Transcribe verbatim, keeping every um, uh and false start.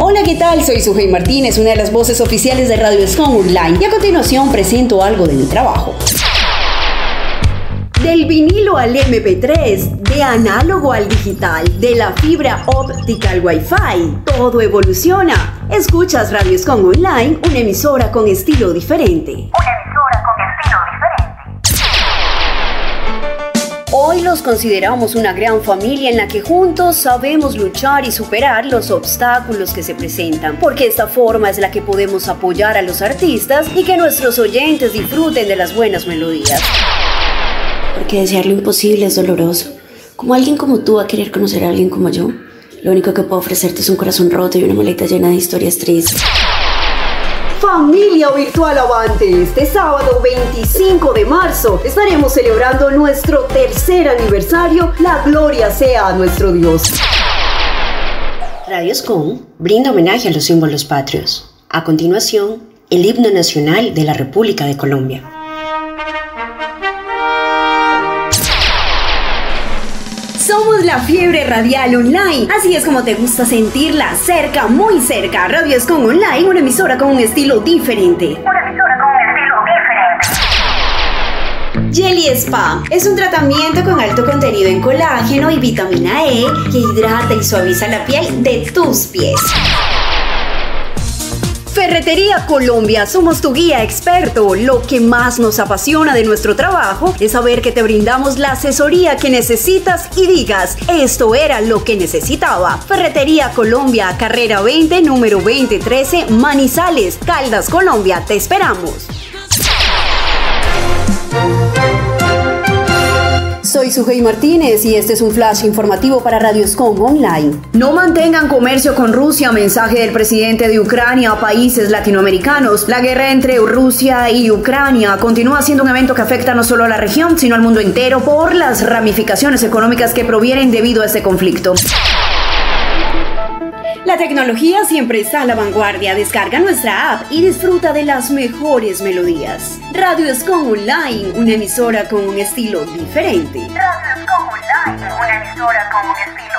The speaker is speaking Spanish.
Hola, ¿qué tal? Soy Sujei Martínez, una de las voces oficiales de Radio Escom Online, y a continuación presento algo de mi trabajo. Del vinilo al eme pe tres, de análogo al digital, de la fibra óptica al Wi-Fi, todo evoluciona. Escuchas Radio Escom Online, una emisora con estilo diferente. Una emisora con estilo diferente. Hoy los consideramos una gran familia en la que juntos sabemos luchar y superar los obstáculos que se presentan, porque esta forma es la que podemos apoyar a los artistas y que nuestros oyentes disfruten de las buenas melodías. Porque desear lo imposible es doloroso. ¿Cómo alguien como tú va a querer conocer a alguien como yo? Lo único que puedo ofrecerte es un corazón roto y una maleta llena de historias tristes. Familia Virtual Avante, este sábado veinticinco de marzo estaremos celebrando nuestro tercer aniversario. La gloria sea a nuestro Dios. Radio Escom brinda homenaje a los símbolos patrios. A continuación, el himno nacional de la República de Colombia. Somos la fiebre radial online, así es como te gusta sentirla, cerca, muy cerca. Radio Escom Online, una emisora con un estilo diferente. Una emisora con un estilo diferente. Jelly Spa es un tratamiento con alto contenido en colágeno y vitamina E que hidrata y suaviza la piel de tus pies. Ferretería Colombia, somos tu guía experto. Lo que más nos apasiona de nuestro trabajo es saber que te brindamos la asesoría que necesitas y digas, esto era lo que necesitaba. Ferretería Colombia, carrera veinte, número veinte trece, Manizales, Caldas, Colombia. Te esperamos. Soy Sujei Martínez y este es un flash informativo para Radio Escom Online. No mantengan comercio con Rusia, mensaje del presidente de Ucrania a países latinoamericanos. La guerra entre Rusia y Ucrania continúa siendo un evento que afecta no solo a la región, sino al mundo entero por las ramificaciones económicas que provienen debido a este conflicto. La tecnología siempre está a la vanguardia. Descarga nuestra app y disfruta de las mejores melodías. Radio Escom Online, una emisora con un estilo diferente. Radio Escom Online, una emisora con un estilo